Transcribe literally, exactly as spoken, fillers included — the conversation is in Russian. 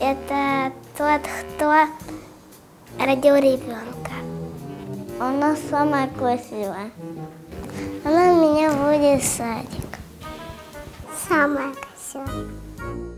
это тот, кто родил ребенка. Она самая красивая. Она меня водит в садик. Самая красивая.